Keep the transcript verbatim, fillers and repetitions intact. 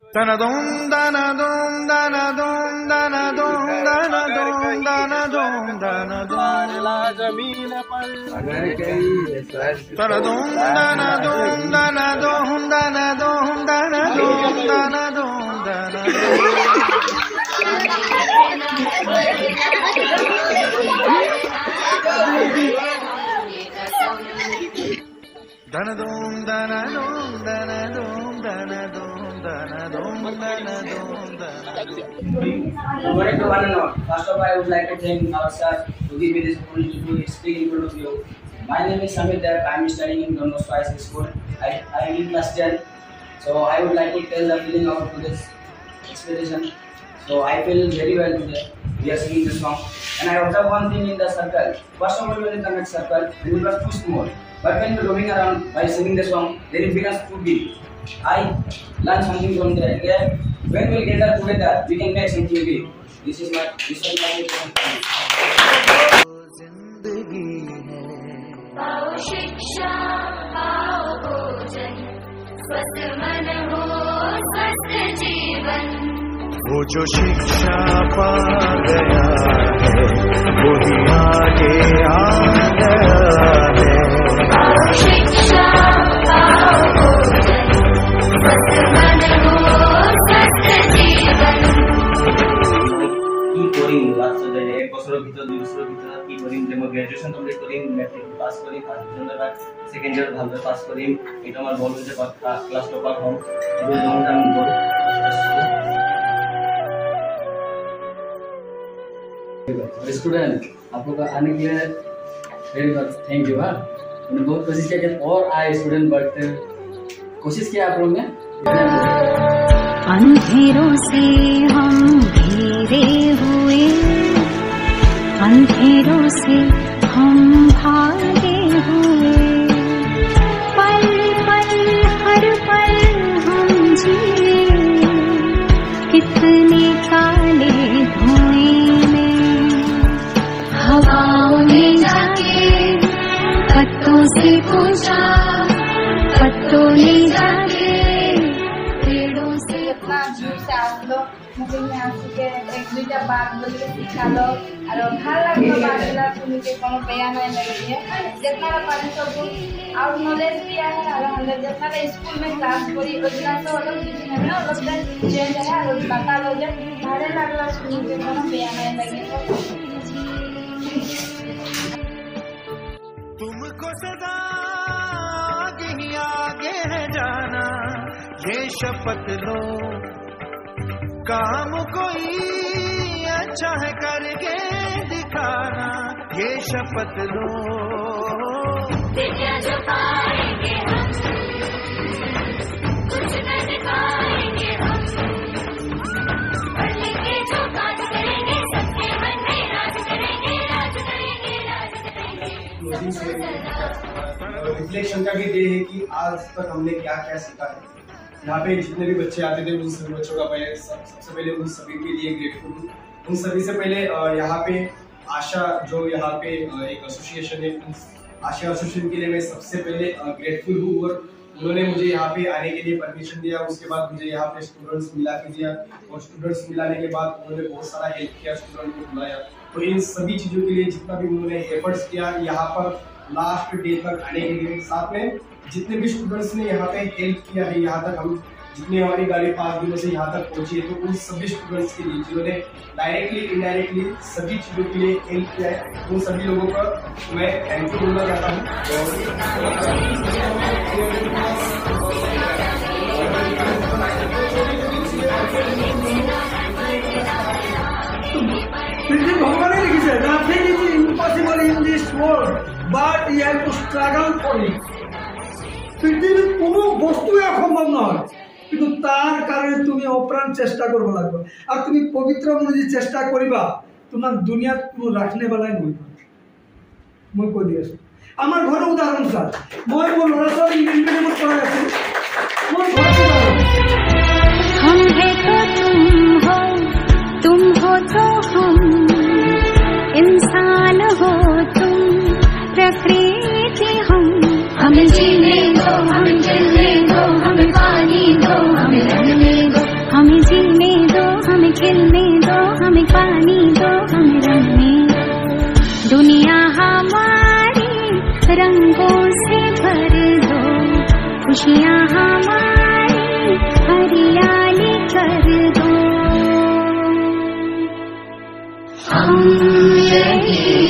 Dana dum dana dum dana dum dana dum dana dum dana dum dana dum la zameen par agar kahi dana dum dana dum dana dum dana dum dana dum dana dum dana dana dum dana dum dana dum dana dum First of all, I would like to thank our sir to give me this opportunity to speak in front of you. My name is Samir Dev. I am studying in Don Bosco High School. I, I am in class ten. So I would like to tell the feeling of today's expedition. So I feel very well today. We are singing this song. And I observe one thing in the circle. First of all, when you come in circle, it was too small. But when you are roaming around by singing the song, then it becomes too big. I learned something from there. Yeah? When we gather together, we can make something big. This is my this is my पाओ शिक्षा पाओ भोजन स्वस्थ मन हो स्वस्थ जीवन वो जो शिक्षा पा गया है वही आगे आ गया है पाओ शिक्षा पाओ भोजन स्वस्थ मन हो स्वस्थ जीवन কি করিম লাস্ট যায় এক বছরের ভিতর দুই বছরের ভিতর কি করিম যে মই গ্রাজুয়েশন কমপ্লিট করিম ম্যাট্রিক পাস করি ফার্স্ট ডিভিশন সেকেন্ড ইয়ার ভালো পাস করিম এটা আমার বলবো যে ক্লাস টপার হম এই লং টার্ম গোল स्टूडेंट आप लोग का आने के लिए वेरी मच थैंक यू। हाँ मैंने बहुत कोशिश किया कि और आए स्टूडेंट बट कोशिश किया आप लोग ने। अंधेरों से हम घिरे हुए अंधेरों से हम भागे हुए पल पल हर पल हम जिए कितने काले धुएं में हवाओं ने जाके पत्तों से पूछा पत्तों ने जाके पेड़ों से इतना दूर से आसलो मुझे यहाँ से एक दुईटा बात बोल के सिखालो और ভাল লাগলো বাতগুলা শুনি के कोनो बयान नहीं लगी है जितना पानी सब आउट नॉलेज भी है और हम जितना स्कूल में क्लास करी उतना तो अलग चीज है ना अलग चेंज है और बता लो जब भारे लगला सुनी के कोनो बयान नहीं लगी तुमको सदा आगे ही आगे है जाना ये शपथ लो काम कोई अच्छा है करके दिखाना ये शपथ लो विद्या जो पाएंगे हम कुछ न दिखाएंगे हम पढ़ लिख के जो काज करेंगे सबके मन में राज करेंगे राज करेंगे राज करेंगे। रिफ्लेक्शन का भी डे है कि आज तक हमने क्या क्या सीखा है। यहाँ पे जितने भी बच्चे आते थे उन सभी बच्चों का पहले सबसे पहले उन सभी के लिए ग्रेटफुल हूँ। उन सभी से पहले यहाँ पे आशा जो यहाँ पे एक एसोसिएशन है आशा एसोसिएशन के लिए मैं सबसे पहले ग्रेटफुल हूँ और उन्होंने मुझे यहाँ पे आने के लिए परमिशन दिया। उसके बाद मुझे यहाँ पे स्टूडेंट्स मिला के दिया और स्टूडेंट्स मिलाने के बाद उन्होंने बहुत सारा हेल्प किया स्टूडेंट को बुलाया। तो इन सभी चीजों के लिए जितना भी उन्होंने एफर्ट्स किया यहाँ पर लास्ट डे तक आने के लिए साथ में जितने भी स्टूडेंट्स ने यहाँ पे हेल्प किया है यहाँ तक हम जितनी हमारी गाड़ी पाँच दिनों से यहाँ तक पहुंची है तो उन सभी स्टूडेंट्स के लिए जिन्होंने डायरेक्टली इनडायरेक्टली सभी चीजों के लिए हेल्प किया है उन सभी लोगों का मैं थैंक यू बोलना चाहता हूँ। भगवान लिखिছে nothing is impossible in this world but you have to struggle for it। পৃথিবীর কোনো বস্তুই অসম্ভব নয় কিন্তু তার কারণে তুমি অপ্রাণ চেষ্টা করব লাগবে আর তুমি পবিত্র মনে যে চেষ্টা করিবা তোমার দুনিয়াত কোনো রাখনে বেলায় নইবা। মই কৈ দি আছো আমার ঘৰৰ উদাহৰণ স্যার মই মোৰ ল'ৰা ছোৱালী ইংলিছ মিডিয়ামত পঢ়াই আছো মোৰ ঘৰৰ উদাহৰণ हम है तो तुम हो तुम हो तो हम इंसान हो तुम प्रकृति हम हमें जीने दो हमें चलने दो हमें पानी दो हमें रहने दो हम यही